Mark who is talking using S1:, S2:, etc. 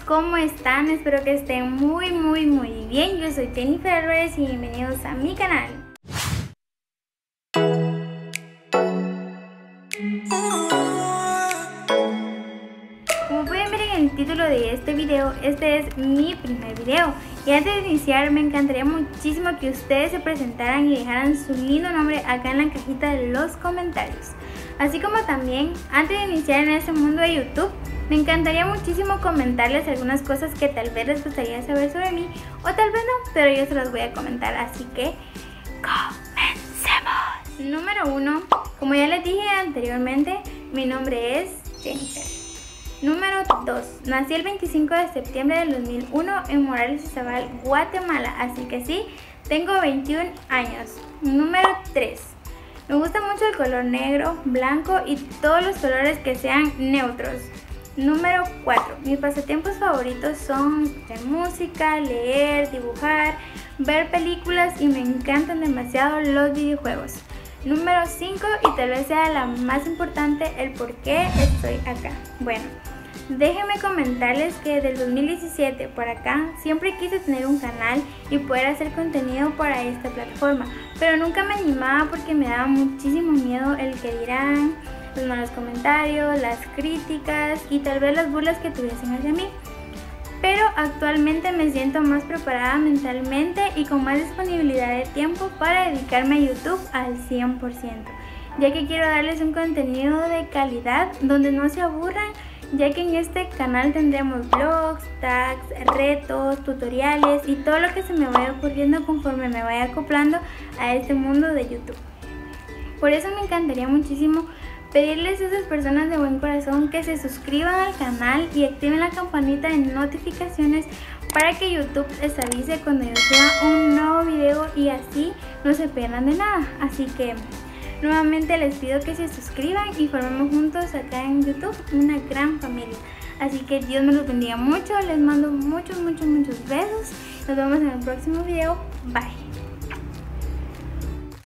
S1: ¿cómo están? Espero que estén muy bien. Yo soy Jennifer Álvarez y bienvenidos a mi canal. Como pueden ver en el título de este video, este es mi primer video. Y antes de iniciar, me encantaría muchísimo que ustedes se presentaran y dejaran su lindo nombre acá en la cajita de los comentarios. Así como también, antes de iniciar en este mundo de YouTube, me encantaría muchísimo comentarles algunas cosas que tal vez les gustaría saber sobre mí, o tal vez no, pero yo se las voy a comentar, así que comencemos. Número 1, como ya les dije anteriormente, mi nombre es Jennifer. Número 2, nací el 25 de septiembre del 2001 en Morales Izabal, Guatemala, así que sí, tengo 21 años. Número 3, me gusta mucho el color negro, blanco y todos los colores que sean neutros. Número 4, mis pasatiempos favoritos son escuchar música, leer, dibujar, ver películas y me encantan demasiado los videojuegos. Número 5, y tal vez sea la más importante, el por qué estoy acá. Bueno, déjenme comentarles que desde el 2017 por acá siempre quise tener un canal y poder hacer contenido para esta plataforma, pero nunca me animaba porque me daba muchísimo miedo el que dirán, los malos comentarios, las críticas y tal vez las burlas que tuviesen hacia mí. Pero actualmente me siento más preparada mentalmente y con más disponibilidad de tiempo para dedicarme a YouTube al 100%, ya que quiero darles un contenido de calidad donde no se aburran, ya que en este canal tendremos vlogs, tags, retos, tutoriales y todo lo que se me vaya ocurriendo conforme me vaya acoplando a este mundo de YouTube. Por eso me encantaría muchísimo pedirles a esas personas de buen corazón que se suscriban al canal y activen la campanita de notificaciones para que YouTube les avise cuando yo suba un nuevo video y así no se pierdan de nada. Así que nuevamente les pido que se suscriban y formemos juntos acá en YouTube una gran familia. Así que Dios me los bendiga mucho, les mando muchos besos. Nos vemos en el próximo video. Bye.